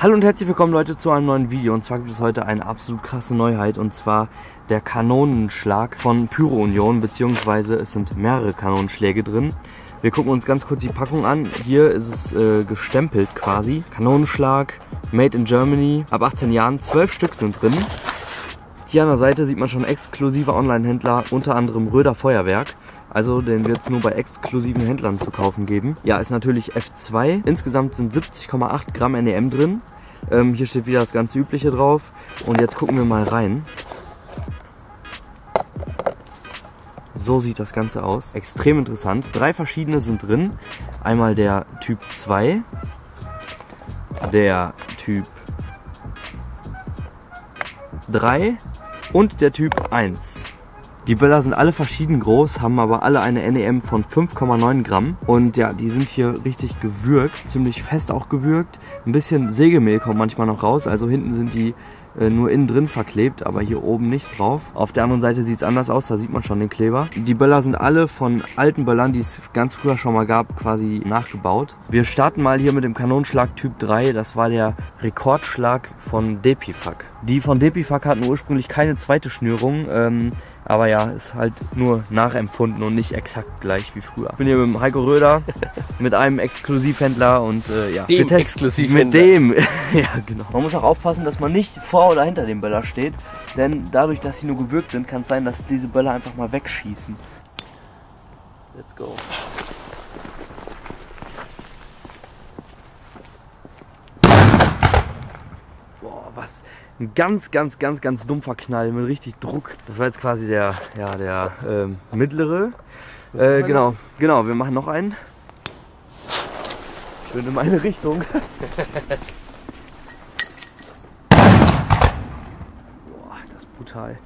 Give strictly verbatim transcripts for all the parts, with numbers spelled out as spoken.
Hallo und herzlich willkommen Leute zu einem neuen Video, und zwar gibt es heute eine absolut krasse Neuheit, und zwar der Kanonenschlag von Pyro Union, beziehungsweise es sind mehrere Kanonenschläge drin. Wir gucken uns ganz kurz die Packung an. Hier ist es äh, gestempelt quasi. Kanonenschlag, Made in Germany, ab achtzehn Jahren, zwölf Stück sind drin. Hier an der Seite sieht man schon exklusive Online-Händler, unter anderem Röder Feuerwerk. Also den wird es nur bei exklusiven Händlern zu kaufen geben. Ja, ist natürlich F zwei. Insgesamt sind siebzig Komma acht Gramm N E M drin. Ähm, hier steht wieder das ganz Übliche drauf. Und jetzt gucken wir mal rein. So sieht das Ganze aus. Extrem interessant. Drei verschiedene sind drin. Einmal der Typ zwei, der Typ drei und der Typ eins. Die Böller sind alle verschieden groß, haben aber alle eine N E M von fünf Komma neun Gramm. Und ja, die sind hier richtig gewürgt, ziemlich fest auch gewürgt. Ein bisschen Sägemehl kommt manchmal noch raus, also hinten sind die äh, nur innen drin verklebt, aber hier oben nicht drauf. Auf der anderen Seite sieht es anders aus, da sieht man schon den Kleber. Die Böller sind alle von alten Böllern, die es ganz früher schon mal gab, quasi nachgebaut. Wir starten mal hier mit dem Kanonenschlag Typ drei, das war der Rekordschlag von Depifuck. Die von Depifuck hatten ursprünglich keine zweite Schnürung, ähm, aber ja, ist halt nur nachempfunden und nicht exakt gleich wie früher. Ich bin hier mit dem Heiko Röder, mit einem Exklusivhändler und äh, ja, dem Exklusivhändler. Mit dem, ja genau. Man muss auch aufpassen, dass man nicht vor oder hinter dem Böller steht, denn dadurch, dass sie nur gewürgt sind, kann es sein, dass diese Böller einfach mal wegschießen. Let's go. Boah, was? Ein ganz, ganz, ganz, ganz dumpfer Knall mit richtig Druck. Das war jetzt quasi der, ja, der ähm, mittlere. Äh, genau, genau, wir machen noch einen. Schön in meine Richtung. Boah, das ist brutal.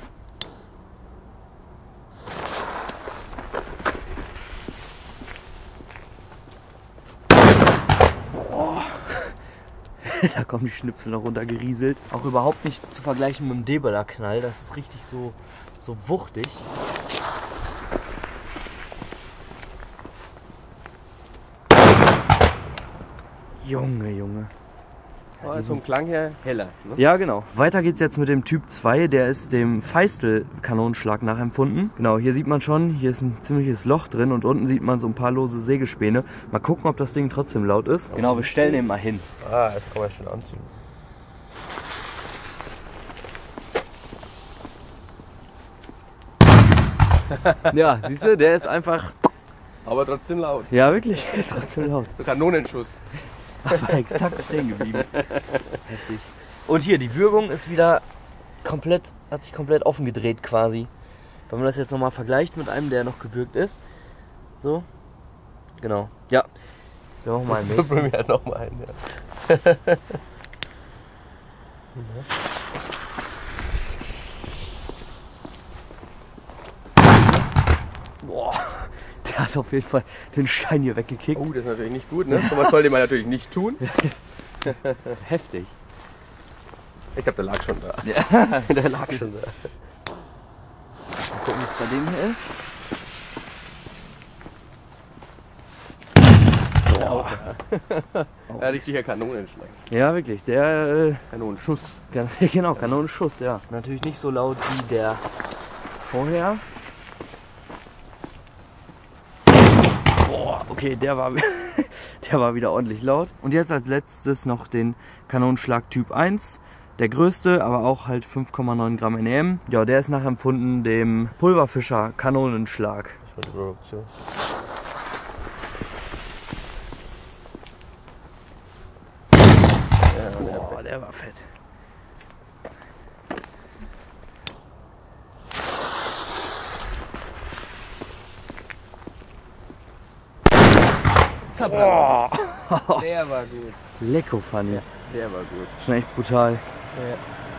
Boah. Da kommen die Schnipsel noch runter gerieselt. Auch überhaupt nicht zu vergleichen mit dem D-Böller-Knall. Das ist richtig so, so wuchtig. Junge, Junge. Oh, vom Klang her heller. Ne? Ja, genau. Weiter geht's jetzt mit dem Typ zwei. Der ist dem Feistel-Kanonenschlag nachempfunden. Genau, hier sieht man schon, hier ist ein ziemliches Loch drin und unten sieht man so ein paar lose Sägespäne. Mal gucken, ob das Ding trotzdem laut ist. Genau, wir stellen den mal hin. Ah, das kann man schon anziehen. Ja, siehst du, der ist einfach... Aber trotzdem laut. Ja, wirklich, trotzdem laut. So Kanonenschuss. Aber exakt stehen geblieben. Heftig. Und hier, die Würgung ist wieder komplett, hat sich komplett offen gedreht quasi. Wenn man das jetzt nochmal vergleicht mit einem, der noch gewürgt ist. So. Genau. Ja. Wir machen mal einen nächsten. Wir ja noch mal einen, ja. Boah. Der hat auf jeden Fall den Stein hier weggekickt. Oh, das ist natürlich nicht gut, ne? So was sollte man natürlich nicht tun. Heftig. Ich glaube, der lag schon da. Ja, der lag schon da. Mal gucken, was bei dem hier ist. Boah. Ja, richtiger Kanonenschlag. Ja, wirklich. Der äh, Kanonenschuss. Genau, Kanonenschuss, ja. Natürlich nicht so laut wie der vorher. Boah, okay, der war, der war wieder ordentlich laut. Und jetzt als letztes noch den Kanonenschlag Typ eins. Der größte, aber auch halt fünf Komma neun Gramm N E M. Ja, der ist nachempfunden dem Pulverfischer Kanonenschlag. Das war die Produktion. Ja, boah, der war fett. Oh. Der war gut. Lecko funny. Der war gut. Schon echt brutal. Ja.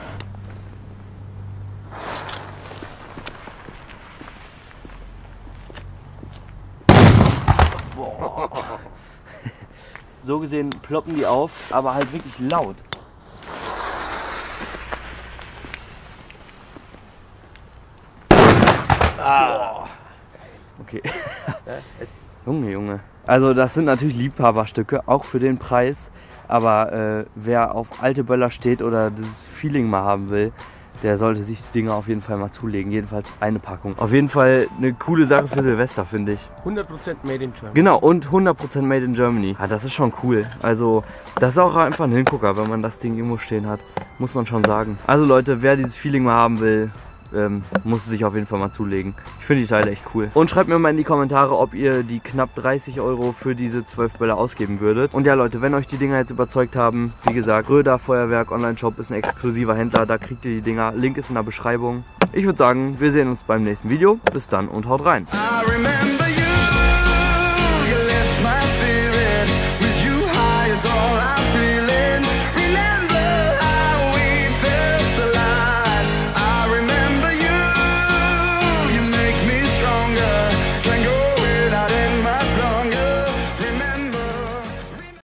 Boah. So gesehen ploppen die auf, aber halt wirklich laut. Ah. Okay. Junge, Junge. Also das sind natürlich Liebhaberstücke, auch für den Preis. Aber äh, wer auf alte Böller steht oder dieses Feeling mal haben will, der sollte sich die Dinger auf jeden Fall mal zulegen. Jedenfalls eine Packung. Auf jeden Fall eine coole Sache für Silvester, finde ich. hundert Prozent made in Germany. Genau, und hundert Prozent made in Germany. Ja, das ist schon cool. Also, das ist auch einfach ein Hingucker, wenn man das Ding irgendwo stehen hat. Muss man schon sagen. Also Leute, wer dieses Feeling mal haben will, ähm, muss es sich auf jeden Fall mal zulegen. Ich finde die Teile echt cool. Und schreibt mir mal in die Kommentare, ob ihr die knapp dreißig Euro für diese zwölf Böller ausgeben würdet. Und ja Leute, wenn euch die Dinger jetzt überzeugt haben, wie gesagt, Röder Feuerwerk Online-Shop ist ein exklusiver Händler, da kriegt ihr die Dinger. Link ist in der Beschreibung. Ich würde sagen, wir sehen uns beim nächsten Video. Bis dann und haut rein.